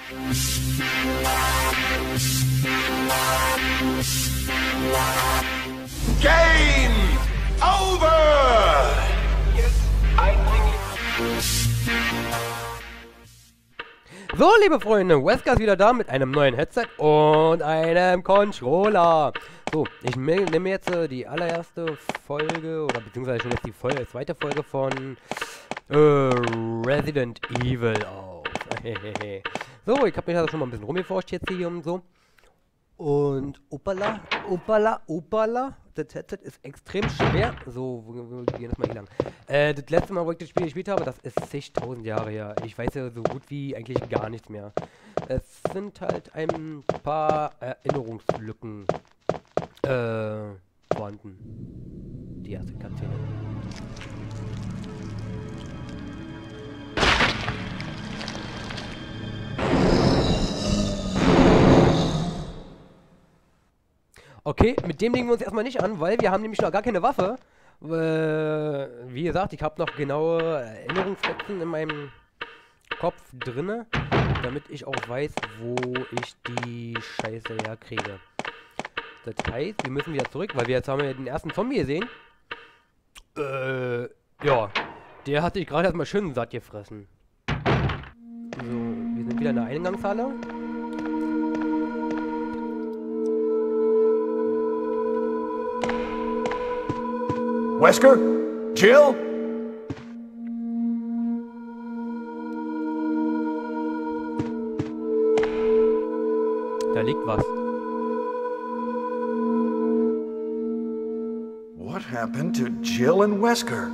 Game over! So, liebe Freunde, Wesker ist wieder da mit einem neuen Headset und einem Controller. So, ich nehme jetzt die allererste Folge, oder beziehungsweise schon jetzt die zweite Folge von Resident Evil auf. So, ich habe mich also schon mal ein bisschen rumgeforscht jetzt hier und so. Und opala, das Headset ist extrem schwer. So, wir gehen das mal hier lang. Das letzte Mal, wo ich das Spiel gespielt habe, das ist zigtausend Jahre her. Ich weiß ja so gut wie eigentlich gar nichts mehr. Es sind halt ein paar Erinnerungslücken vorhanden. Die erste Cutscene. Okay, mit dem legen wir uns erstmal nicht an, weil wir haben nämlich noch gar keine Waffe. Wie gesagt, ich habe noch genaue Erinnerungsfetzen in meinem Kopf drinne, damit ich auch weiß, wo ich die Scheiße herkriege. Das heißt, wir müssen wieder zurück, weil wir jetzt haben ja den ersten Zombie gesehen. Ja, der hat sich gerade erstmal schön satt gefressen. So, wir sind wieder in der Eingangshalle. Wesker? Jill? Da liegt was. What happened to Jill and Wesker?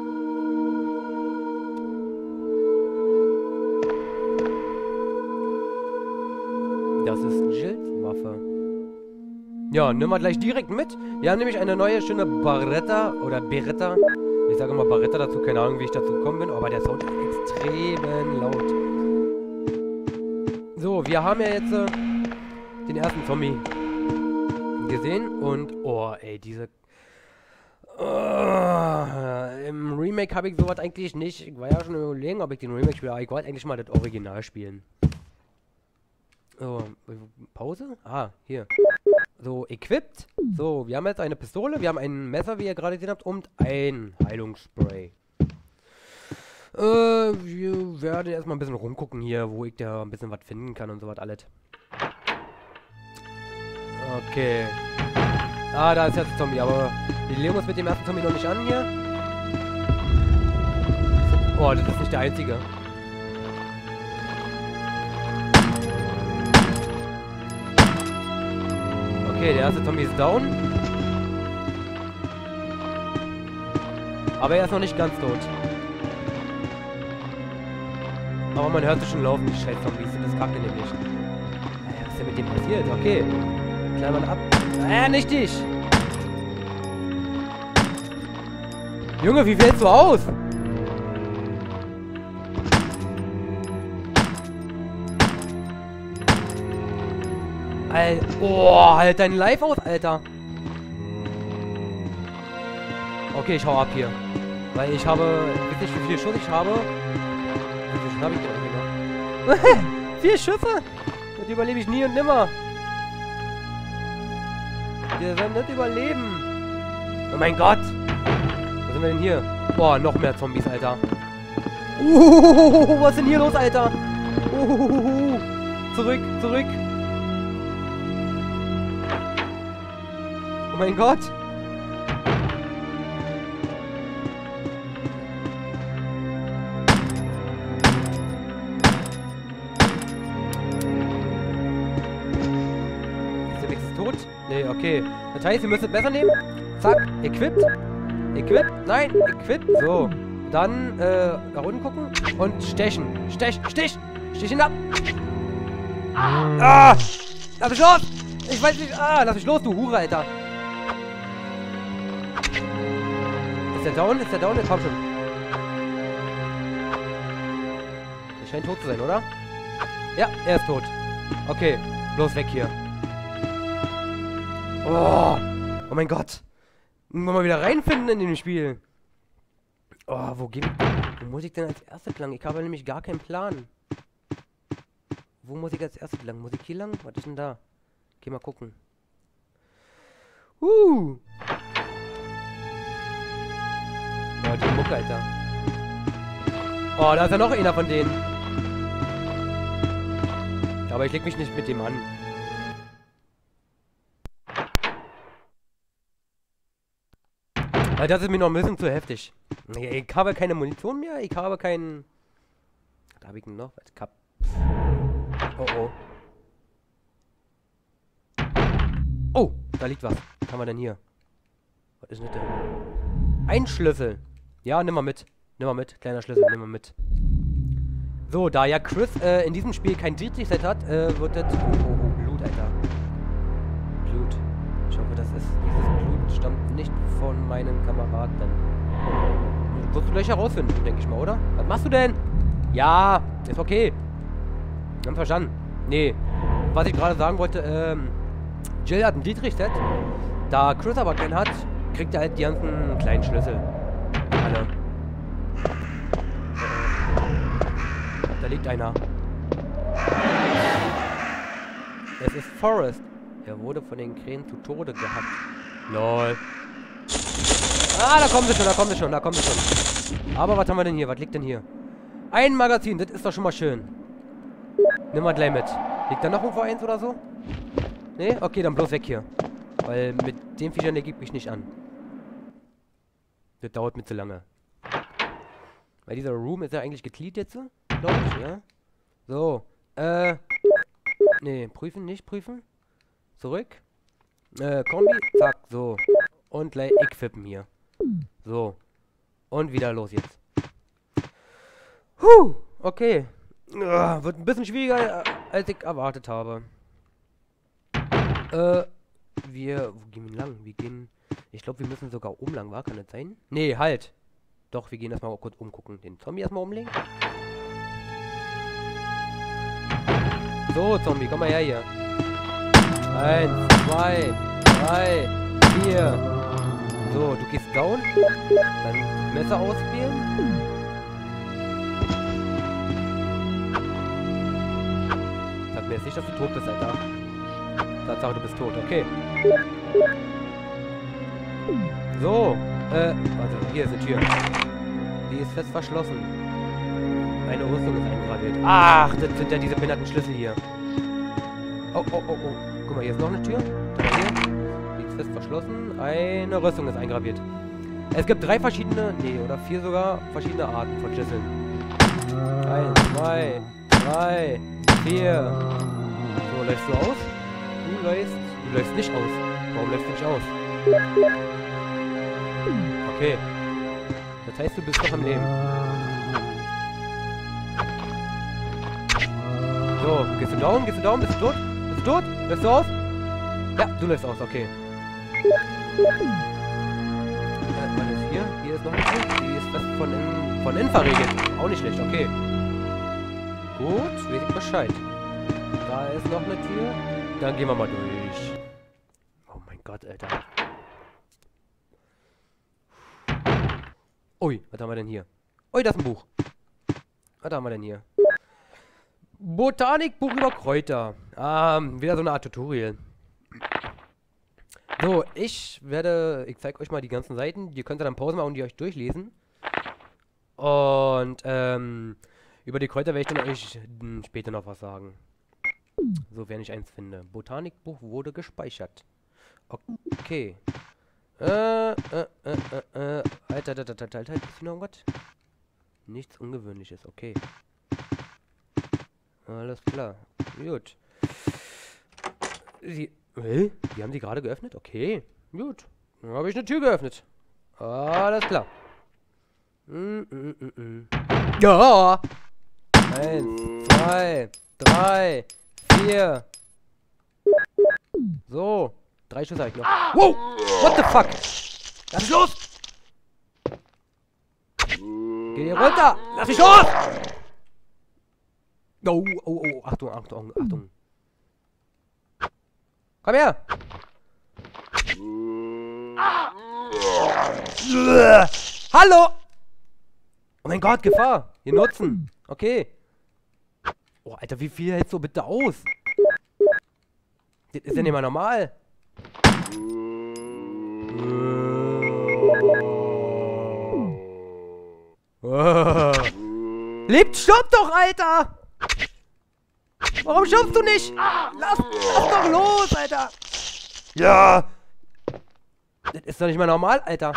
Das ist Jills Waffe. Ja, nehmen wir gleich direkt mit. Wir haben nämlich eine neue schöne Beretta oder Beretta. Ich sage immer Beretta dazu, keine Ahnung, wie ich dazu gekommen bin, aber der Sound ist extrem laut. So, wir haben ja jetzt den ersten Zombie gesehen und, oh, ey, diese... im Remake habe ich sowas eigentlich nicht. Ich war ja schon überlegen, ob ich den Remake spiele, aber ich wollte eigentlich mal das Original spielen. So, Pause? Ah, hier. So, equipped. So, wir haben jetzt eine Pistole, wir haben ein Messer, wie ihr gerade gesehen habt, und ein Heilungsspray. Wir werden erstmal ein bisschen rumgucken hier, wo ich da ein bisschen was finden kann und so was alles. Okay. Ah, da ist jetzt ein Zombie, aber wir legen uns mit dem ersten Zombie noch nicht an hier. Oh, das ist nicht der einzige. Okay, der erste Zombie ist down. Aber er ist noch nicht ganz tot. Aber man hört es schon laufen, die scheiß Zombies. Das kacke nämlich. Was ist denn mit dem passiert? Okay. Klammern ab. Nicht dich! Junge, wie fällst du aus? Oh, halt dein Live aus, Alter. Okay, ich hau ab hier. Weil ich habe... Ich weiß nicht, wie viele Schuss ich habe. Wie viele Schuss habe ich denn immer? 4 Schüsse? Das überlebe ich nie und nimmer. Wir werden nicht überleben. Oh mein Gott. Was sind wir denn hier? Boah, noch mehr Zombies, Alter. Was ist denn hier los, Alter? Zurück, zurück. Oh mein Gott! Ist der wenigstens tot? Nee, okay. Das heißt, wir müssen es besser nehmen. Zack, equipped. Equipped? Nein, equipped. So. Dann, nach unten gucken und stechen. Stich! Stich ihn ab! Ah! Lass mich los! Ich weiß nicht. Ah, lass mich los, du Hure, Alter! Ist der down? Ist der down? Komm schon. Der scheint tot zu sein, oder? Ja, er ist tot. Okay, bloß weg hier. Oh mein Gott. Müssen wir mal wieder reinfinden in dem Spiel. Oh, wo muss ich denn als erstes lang? Ich habe nämlich gar keinen Plan. wo muss ich als erstes lang? Muss ich hier lang? Was ist denn da? Geh mal gucken. Oh, die Mucke, Alter. Oh, da ist ja noch einer von denen. Aber ich leg mich nicht mit dem an. Weil das ist mir noch ein bisschen zu heftig. Ich habe keine Munition mehr. Ich habe keinen... Was habe ich denn noch? Was? Oh, oh. Oh, da liegt was. Was haben wir denn hier? Was ist denn das denn? Ein Schlüssel. Ja, nimm mal mit. Nimm mal mit. Kleiner Schlüssel, nimm mal mit. So, da ja Chris in diesem Spiel kein Dietrich-Set hat, wird das... Oh, Blut, Alter. Blut. Ich hoffe, das ist... Dieses Blut stammt nicht von meinen Kameraden. Das wirst du gleich herausfinden, denke ich mal, oder? Was machst du denn? Ja, ist okay. Wir haben verstanden. Nee. Was ich gerade sagen wollte, Jill hat ein Dietrich-Set. Da Chris aber keinen hat, kriegt er halt die ganzen kleinen Schlüssel. Alle. Da liegt einer. Es ist Forrest. Er wurde von den Krähen zu Tode gehackt. Lol. Ah, da kommen sie schon, da kommen sie schon, da kommen sie schon. Aber was haben wir denn hier? Was liegt denn hier? Ein Magazin, das ist doch schon mal schön. Nimm mal gleich mit. Liegt da noch irgendwo eins oder so? Nee? Okay, dann bloß weg hier. Weil mit den Viechern, der gibt mich nicht an. Das dauert mir zu lange. Weil dieser Room ist ja eigentlich gekleed jetzt, glaube ich, ja? So, nee, prüfen, nicht prüfen. Zurück. Kombi, zack, so. Und gleich equippen hier. So. Und wieder los jetzt. Okay. Wird ein bisschen schwieriger, als ich erwartet habe. Wo gehen wir lang? Wir gehen... Ich glaube, wir müssen sogar oben lang, war? Kann das sein? Nee, halt. Doch, wir gehen erstmal kurz umgucken. Den Zombie erstmal umlegen. So, Zombie, komm mal her hier. 1, 2, 3, 4. So, du gehst down. Dann Messer auswählen. Sag mir jetzt nicht, dass du tot bist, Alter. Tatsache, du bist tot, okay. So, also hier ist eine Tür. Die ist fest verschlossen. Eine Rüstung ist eingraviert. Ach, das sind ja diese behinderten Schlüssel hier. Oh, oh, oh, oh. Guck mal, hier ist noch eine Tür. Da hier. Die ist fest verschlossen. Eine Rüstung ist eingraviert. Es gibt 3 verschiedene, nee, oder 4 sogar verschiedene Arten von Schlüsseln. 1, 2, 3, 4. So, läufst du aus? Du läufst nicht aus. Warum läufst du nicht aus? Okay. Das heißt, du bist noch am Leben. So, gehst du down? Gehst du down? Bist du tot? Bist du tot? Läufst du aus? Ja, du läufst aus, okay. Was ist hier? Hier ist noch eine Tür. Die ist fest von innen verriegelt. Auch nicht schlecht, okay. Gut, weiß ich Bescheid. Da ist noch eine Tür. Dann gehen wir mal durch. Oh mein Gott, Alter. Ui, was haben wir denn hier? Ui, das ist ein Buch. Was haben wir denn hier? Botanikbuch über Kräuter. Wieder so eine Art Tutorial. So, ich zeige euch mal die ganzen Seiten. Ihr könnt dann Pause machen und die euch durchlesen. Und, über die Kräuter werde ich dann euch später noch was sagen. So, wenn ich eins finde. Botanikbuch wurde gespeichert. Okay. Alter, ist hier noch was? Nichts Ungewöhnliches, okay. Alles klar. Gut. Wie haben sie gerade geöffnet? Okay. Gut. Dann habe ich eine Tür geöffnet. Alles klar. Ja! 1, 2, 3, 4. So. 3 Schüsse habe ich noch. Wow! What the fuck? Lass mich los! Geh hier runter! Lass mich los! Oh, oh, oh. Achtung, Achtung, Achtung. Komm her! Hallo! Oh mein Gott, Gefahr! Hier nutzen! Okay. Oh, Alter, wie viel hältst du bitte aus? Das ist ja nicht mal normal. Lebt, stopp doch, Alter! Warum schaffst du nicht? Lass doch los, Alter! Ja! Das ist doch nicht mal normal, Alter.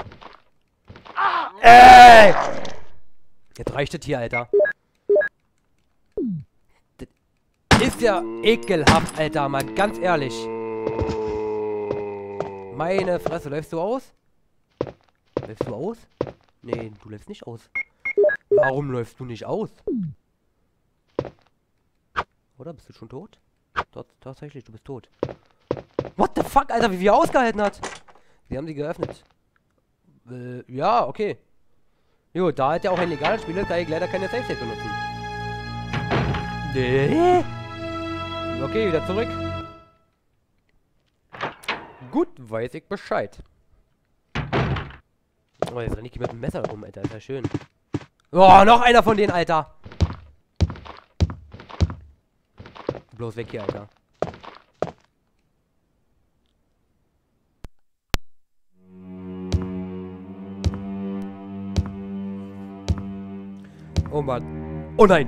Ey! Jetzt reicht es hier, Alter. Das ist ja ekelhaft, Alter, mal ganz ehrlich. Meine Fresse, läufst du aus? Läufst du aus? Nee, du läufst nicht aus. Warum läufst du nicht aus? Oder? Bist du schon tot? Tatsächlich, du bist tot. What the fuck, Alter, wie viel er ausgehalten hat? Wir haben sie geöffnet. Ja, okay. Jo, da hat ja auch ein legales Spiel, da ich leider keine Safe-State benutzen. Okay, wieder zurück. Gut, weiß ich Bescheid. Oh, jetzt renne ich mit dem Messer rum, Alter. Ist ja schön. Oh, noch einer von denen, Alter. Bloß weg hier, Alter. Oh Mann. Oh nein.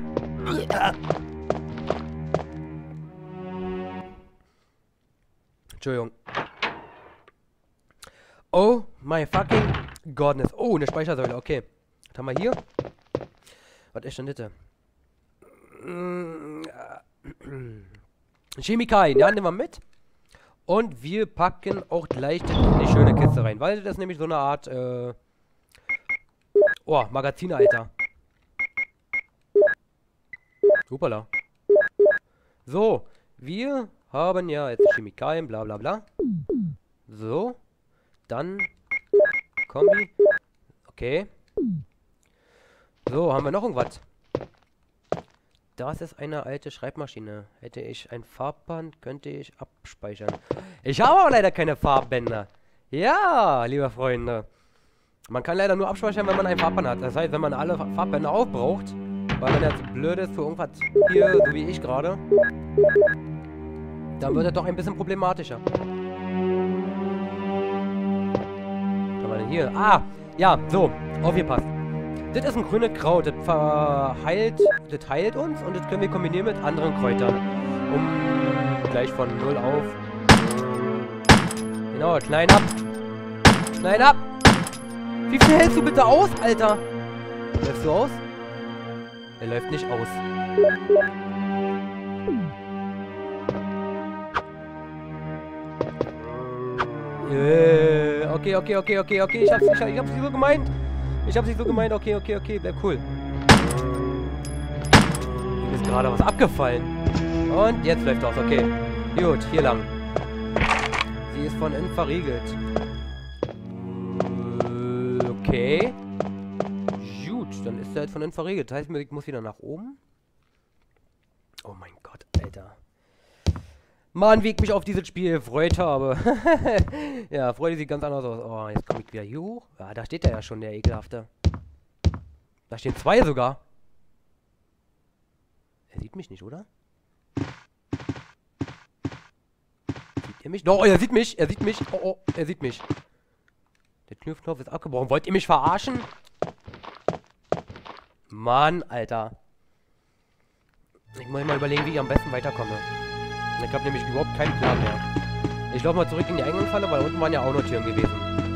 Entschuldigung. Oh my fucking godness. Oh, eine Speichersäule, okay. Was haben wir hier? Was ist denn das? Chemikalien, ja, nehmen wir mit. Und wir packen auch gleich in die schöne Kiste rein, weil das ist nämlich so eine Art, oh, Magazine, Alter. Hoppala. So, wir haben ja jetzt Chemikalien, bla bla bla. So. Dann Kombi. Okay. So, haben wir noch irgendwas? Das ist eine alte Schreibmaschine. Hätte ich ein Farbband, könnte ich abspeichern. Ich habe aber leider keine Farbbänder. Ja, liebe Freunde. Man kann leider nur abspeichern, wenn man ein Farbband hat. Das heißt, wenn man alle Farbbänder aufbraucht, weil man jetzt blöd ist für irgendwas hier, so wie ich gerade, dann wird es doch ein bisschen problematischer. Was haben wir denn hier? Ah, ja, so, aufgepasst. Das ist ein grünes Kraut, das heilt uns und das können wir kombinieren mit anderen Kräutern. Um gleich von 0 auf. Genau, klein ab. Klein ab. Wie viel hältst du bitte aus, Alter? Läufst du aus? Er läuft nicht aus. Okay. Ich hab's nicht so gemeint. Okay, bleib cool. Mir ist gerade was abgefallen. Und jetzt läuft das, okay. Gut, hier lang. Sie ist von innen verriegelt. Okay. Gut, dann ist sie halt von innen verriegelt. Das heißt, ich muss wieder nach oben. Oh mein Gott, Alter. Mann, wie ich mich auf dieses Spiel gefreut habe. Ja, Freude sieht ganz anders aus. Oh, jetzt komme ich wieder hier hoch. Ja, da steht er ja schon, der Ekelhafte. Da stehen 2 sogar. Er sieht mich nicht, oder? Sieht er mich? Doch, er sieht mich. Er sieht mich. Oh, er sieht mich. Der Knopf ist abgebrochen. Wollt ihr mich verarschen? Mann, Alter. Ich muss mal überlegen, wie ich am besten weiterkomme. Ich habe nämlich überhaupt keinen Plan mehr. Ich laufe mal zurück in die Eingangshalle, weil unten waren ja auch noch Türen gewesen.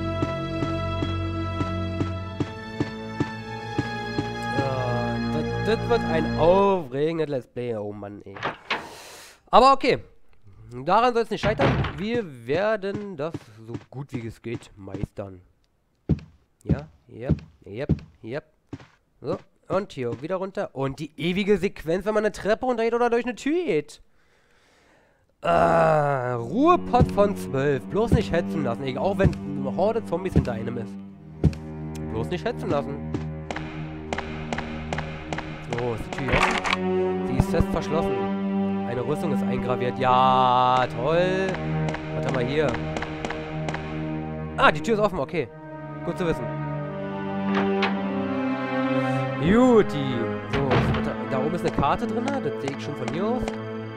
Ja, das wird ein aufregendes Let's Play. Oh Mann, ey. Aber okay. Daran soll es nicht scheitern. Wir werden das so gut wie es geht meistern. Ja, yep. So, und hier wieder runter. Und die ewige Sequenz, wenn man eine Treppe runtergeht oder durch eine Tür geht. Ruhepott von 12. Bloß nicht hetzen lassen. Egal, auch wenn eine Horde Zombies hinter einem ist. Bloß nicht hetzen lassen. So, ist die Tür offen? Sie ist fest verschlossen. Eine Rüstung ist eingraviert. Ja, toll. Was haben wir hier? Ah, die Tür ist offen. Okay. Gut zu wissen. Juti. So, Da oben ist eine Karte drin, das sehe ich schon von hier aus.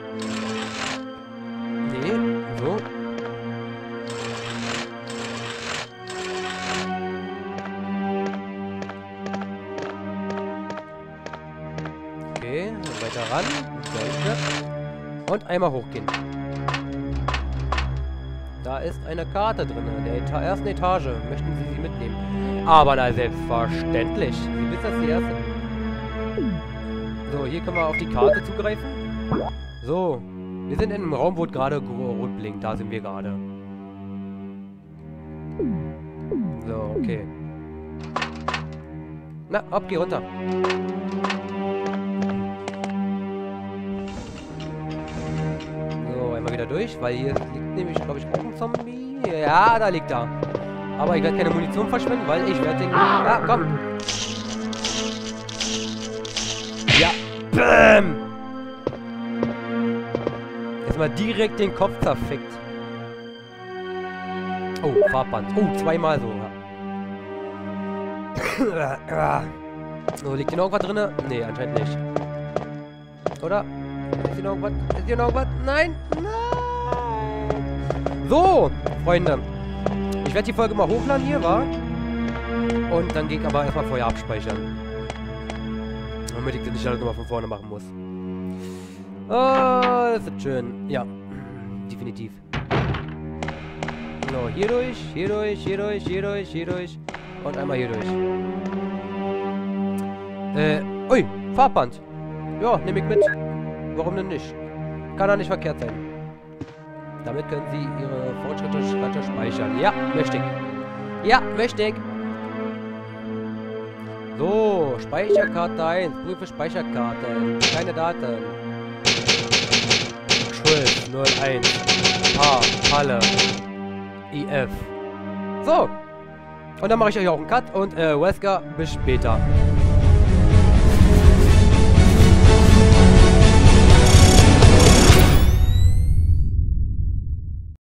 Nee, so. Okay, weiter ran. Und einmal hochgehen. Da ist eine Karte drin, in der ersten Etage. Möchten Sie sie mitnehmen? Aber na, selbstverständlich. Sie wissen das die erste. So, hier können wir auf die Karte zugreifen. So, wir sind in einem Raum, wo es gerade rot blinkt. Da sind wir gerade. So, okay. Na, hopp, geh runter. So, einmal wieder durch, weil hier liegt nämlich, glaube ich, auch ein Zombie. Ja, da liegt er. Aber ich werde keine Munition verschwenden, weil ich werde den... Ah, komm. Ja. Bäm. Erstmal direkt den Kopf zerfickt. Oh, Farbband. Oh, zweimal so. So, liegt hier noch irgendwas drin? Nee, anscheinend nicht. Oder? Ist hier noch irgendwas? Ist hier noch irgendwas? Nein! Nein! So, Freunde. Ich werde die Folge mal hochladen hier, wa? Und dann gehe ich aber erstmal vorher abspeichern. Damit ich das nicht alles nochmal von vorne machen muss. Oh, das ist schön. Ja, definitiv. So, hier durch, hier durch, hier durch, hier durch, hier durch. Und einmal hier durch. Ui, Farbband. Ja, nehme ich mit. Warum denn nicht? Kann doch nicht verkehrt sein. Damit können Sie Ihre Fortschritte speichern. Ja, möchte ich. Ja, möchte ich. So, Speicherkarte 1. Prüfe Speicherkarte. Keine Daten. Schuld 01. H. Halle. IF. So. Und dann mache ich euch auch einen Cut und Wesker, bis später.